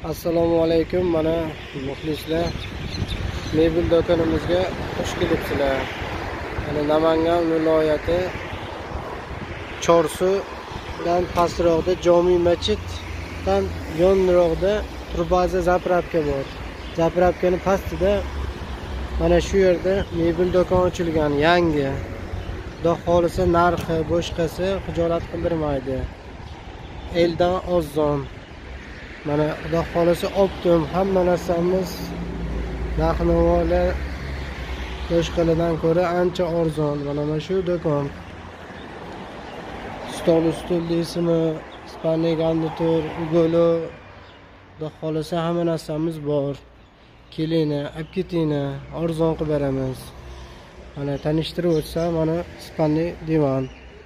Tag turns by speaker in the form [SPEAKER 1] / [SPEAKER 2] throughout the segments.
[SPEAKER 1] Assalomu alaykum, mana muxlislar, mebel do'konimizga xush kelibsizlar. Mana Namangan viloyati Chorsudan pastroqda Jami masjiddan yonroqda turbaza zapravka bor. Zapravkaning pastida mana shu yerda mebel do'kon ochilgan, yangi. Xudo xolisa narxi, boshqasi xijolat qildirmaydi. Eldan ozon. Mana xudo xolisa optim, hamma narsamiz narx-navolar boshqalardan ko'ra ancha arzon. Mana shu do'kon. Stol ustul deysizmi, Ispaniya garnitur, ugolo, xudo xolisa hamma narsamiz bor. Kelinglar, olib ketinglar, arzon qilib beramiz. Mana tanishtirib o'tsam, mana Ispaniya divan.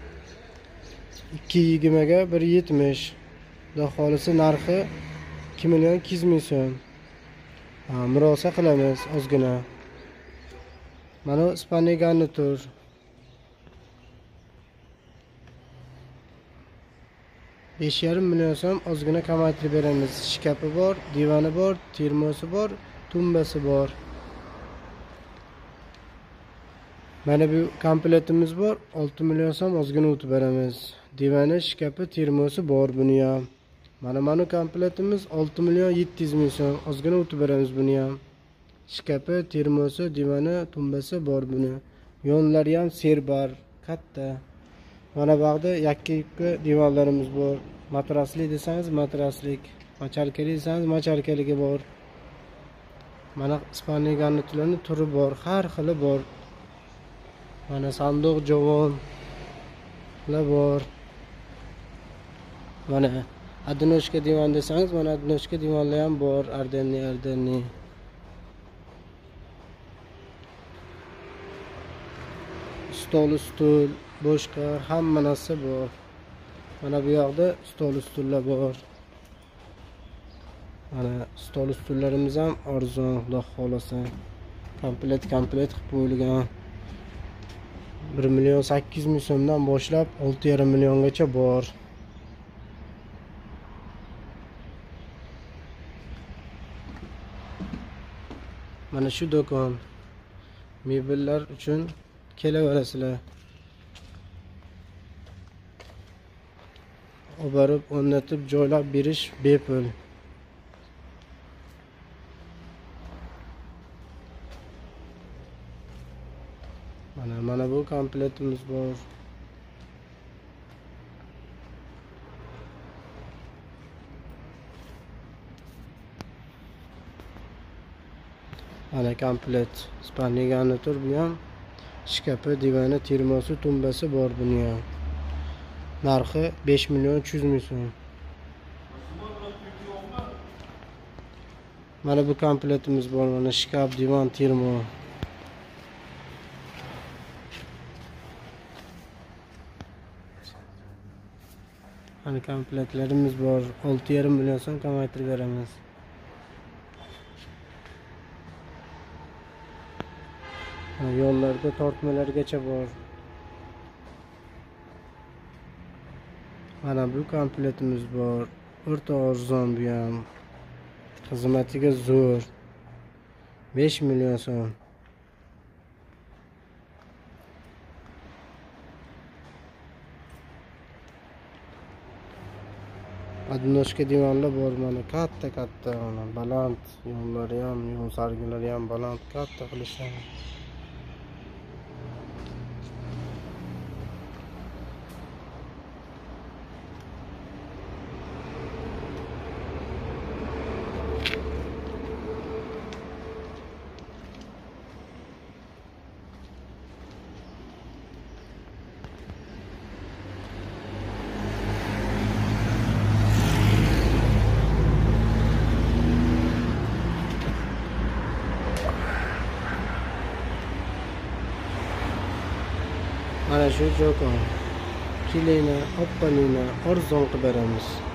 [SPEAKER 1] 220 ga 170. Xudo xolisa narxi 2.200.000 so'm. Murosa qilamiz ozgina. Mana Ispaniya garnitur. $5.5 so'm ozgina kamaytirib beramiz. Shkafi bor, divani bor, termosi bor, tumbasi bor. Mana bu kompletimiz bor, 6 million so'm ozgina o'tib beramiz. Divani, shkafi, termosi bor buni ham. Mana kompletimiz 6.700.000 so'm ozgina o'tib beramiz buni ham. Shkafi, termosi, divani, tumbasi bor buni. Yonlari ham serbar, katta. Mana bu yerda yakka divanlarimiz bor. Matrasli desangiz matraslik, machalkali desangiz machalkaligi bor. Mana Ispaniya garniturlarining turi bor, har xili bor. Mana sanduq javonlar bor. Mana adinoshka divan desangiz, mana adinoshka divanlar ham bor, ardenni. Stol ustul, boshqa hamma narsa bor. Mana bu yoqda stol ustullar bor. Mana stol ustullarimiz ham arzon, xudo xolasa. Komplet qilib qo'yilgan. 1.800.000 so'mdan boshlab 6.5 milliongacha bor. Mana shu do'kon mebellar uchun kelaverasizlar. Olib borib o'rnatib joylab berish bepul. Mana bu kompletimiz bor. Mana komplet Ispaniya garnitur bu ham. Shkafi, divani, termosi, tumbasi bor buni ham. Narxi 5.300.000 so'm. Mana bu kompletimiz bor. Mana shkaf, divan, termo. Mana kompletlarimiz bor. 6.5 million so'm kamaytirib beramiz. Yo'llarda tortmalargacha bor. Mana bu kompletimiz bor. O'rta arzon bu ham. Xizmatiga zo'r. 5 million so'm. Adinoshka divanlar bor, mana katta, mana baland, yo'llari ham, yo'l sargilari ham baland, katta qilishgan. Mana shu do'kon. Kelinglar, oppaninglar, arzon qilib beramiz.